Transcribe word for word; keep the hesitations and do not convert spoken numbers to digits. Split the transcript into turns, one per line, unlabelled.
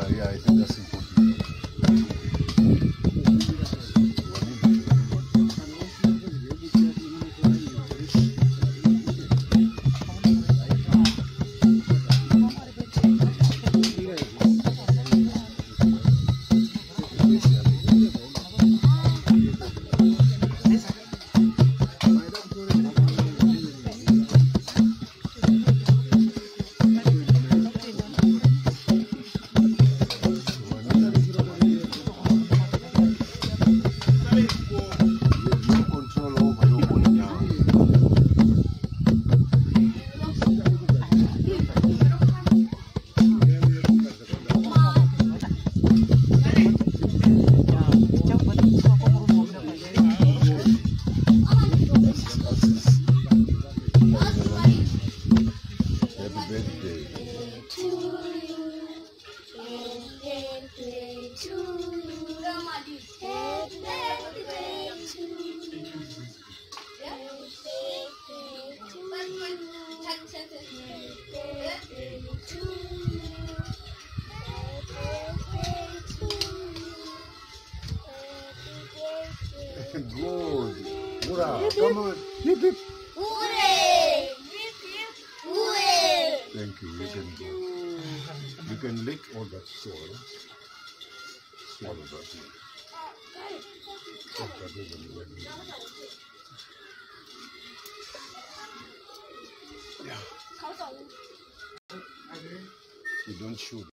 Yeah, yeah, I think that's important. Good. Hurrah. Come on. Hip, hip.
Hooray! Hooray!
Thank you. You can go. You can lick all that soil. Swallow that. Oh, that isn't wet. Yeah. You don't shoot.